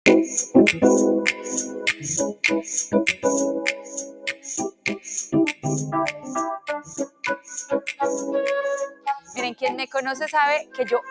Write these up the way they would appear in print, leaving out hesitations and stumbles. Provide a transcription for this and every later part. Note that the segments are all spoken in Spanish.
Miren, quien me conoce sabe que yo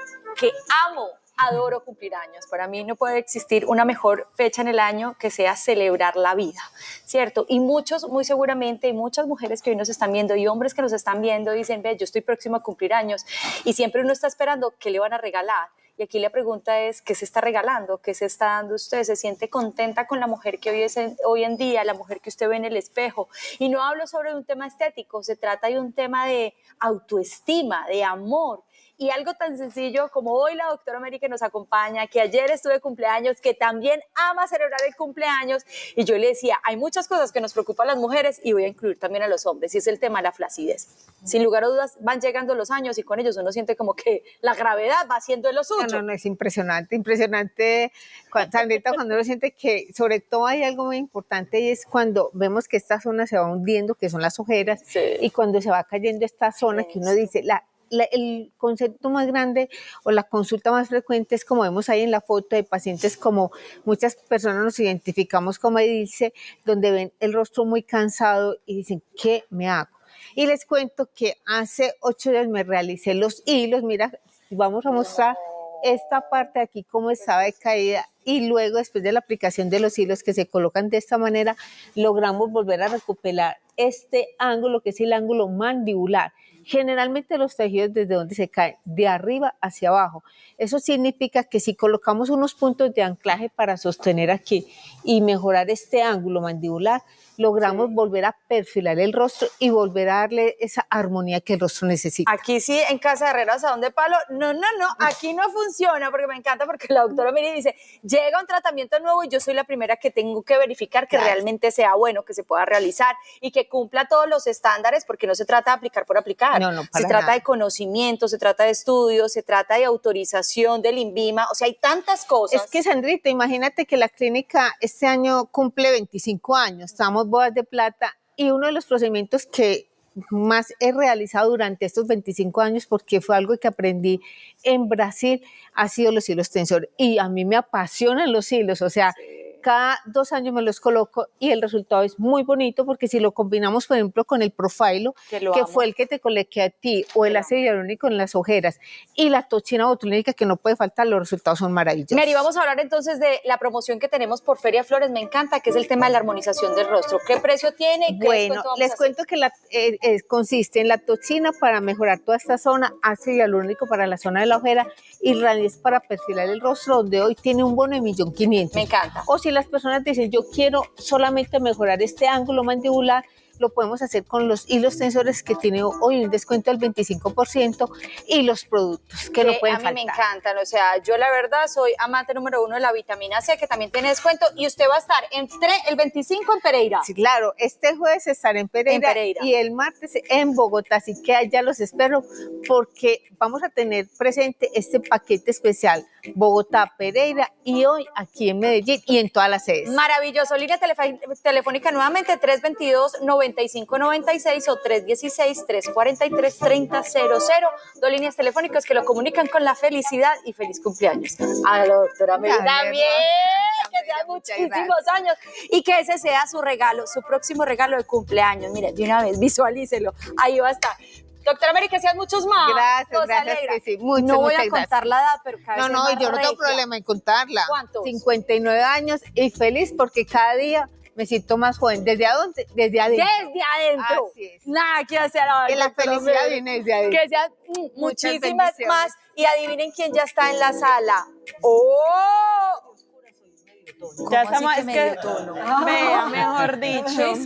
adoro cumplir años. Para mí no puede existir una mejor fecha en el año que sea celebrar la vida, ¿cierto? Y muchos, muy seguramente, y muchas mujeres que hoy nos están viendo y hombres que nos están viendo dicen, ve, yo estoy próximo a cumplir años, y siempre uno está esperando qué le van a regalar. Y aquí la pregunta es, ¿qué se está regalando? ¿Qué se está dando usted? ¿Se siente contenta con la mujer que hoy en día, la mujer que usted ve en el espejo? Y no hablo sobre un tema estético, se trata de un tema de autoestima, de amor. Y algo tan sencillo como hoy la doctora Mary que nos acompaña, que ayer estuve de cumpleaños, que también ama celebrar el cumpleaños, y yo le decía, hay muchas cosas que nos preocupan a las mujeres y voy a incluir también a los hombres, y es el tema de la flacidez. Sin lugar a dudas van llegando los años y con ellos uno siente como que la gravedad va haciendo de lo suyo. No, es impresionante, impresionante, Sandrita, cuando uno siente que sobre todo hay algo muy importante y es cuando vemos que esta zona se va hundiendo, que son las ojeras, sí. Y cuando se va cayendo esta zona, que uno dice, el concepto más grande o la consulta más frecuente es como vemos ahí en la foto de pacientes, como muchas personas nos identificamos como dice, donde ven el rostro muy cansado y dicen, ¿qué me hago? Y les cuento que hace 8 días me realicé los hilos, mira, vamos a mostrar esta parte de aquí cómo estaba de caída, y luego después de la aplicación de los hilos que se colocan de esta manera, logramos volver a recuperar este ángulo que es el ángulo mandibular. Generalmente los tejidos desde donde se caen, de arriba hacia abajo. Eso significa que si colocamos unos puntos de anclaje para sostener aquí y mejorar este ángulo mandibular, logramos volver a perfilar el rostro y volver a darle esa armonía que el rostro necesita. Aquí sí, en Casa de Herrera Asadón de Palo, no, aquí no funciona, porque me encanta, porque la doctora Miri dice, llega un tratamiento nuevo y yo soy la primera que tengo que verificar que realmente sea bueno, que se pueda realizar y que cumpla todos los estándares, porque no se trata de aplicar por aplicar, se trata de conocimiento, se trata de estudios, se trata de autorización del INVIMA, o sea, hay tantas cosas. Es que, Sandrita, imagínate que la clínica este año cumple 25 años, estamos bodas de plata, y uno de los procedimientos que más he realizado durante estos 25 años, porque fue algo que aprendí en Brasil, ha sido los hilos tensor, y a mí me apasionan los hilos, o sea, cada 2 años me los coloco y el resultado es muy bonito, porque si lo combinamos, por ejemplo, con el Profilo, que fue el que te coloqué a ti, o el ácido hialurónico en las ojeras, y la toxina botulínica que no puede faltar, los resultados son maravillosos. Mary, vamos a hablar entonces de la promoción que tenemos por Feria Flores, me encanta, que es el tema de la armonización del rostro. ¿Qué precio tiene? Bueno, les cuento que consiste en la toxina para mejorar toda esta zona, ácido hialurónico para la zona de la ojera y raíz para perfilar el rostro, donde hoy tiene un bono de 1.500.000. Me encanta. O si las personas dicen, yo quiero solamente mejorar este ángulo mandibular, lo podemos hacer con los hilos tensores, que tiene hoy un descuento del 25%, y los productos que no pueden faltar. A mí me encantan, o sea, yo la verdad soy amante número 1 de la vitamina C, que también tiene descuento, y usted va a estar entre el 25 en Pereira. Sí, claro, este jueves estaré en Pereira y el martes en Bogotá, así que allá los espero, porque vamos a tener presente este paquete especial, Bogotá, Pereira, y hoy aquí en Medellín y en todas las sedes. Maravilloso. Línea telefónica nuevamente 322-9596 o 316-343-3000. 2 líneas telefónicas que lo comunican con la felicidad y feliz cumpleaños a la doctora Mary también, que sean muchísimos años y que ese sea su regalo, su próximo regalo de cumpleaños. Mire, de una vez visualícelo, ahí va a estar. Doctora Mary, que sean muchos más. Gracias, que sí. No voy a contar la edad, pero cada vez más yo no tengo problema en contarla. ¿Cuántos? 59 años y feliz porque cada día me siento más joven. ¿Desde adentro? Desde adentro. Desde adentro. Así es. Nada que hacer. Que la felicidad viene desde adentro. Que sean muchísimas más. Y adivinen quién ya está en la sala. ¡Oh! Ya estamos, es que, vea, mejor dicho.